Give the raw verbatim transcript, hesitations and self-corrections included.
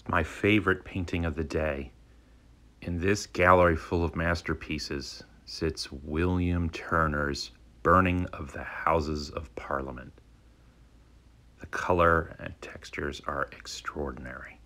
My favorite painting of the day. In this gallery full of masterpieces sits William Turner's Burning of the Houses of Parliament. The color and textures are extraordinary.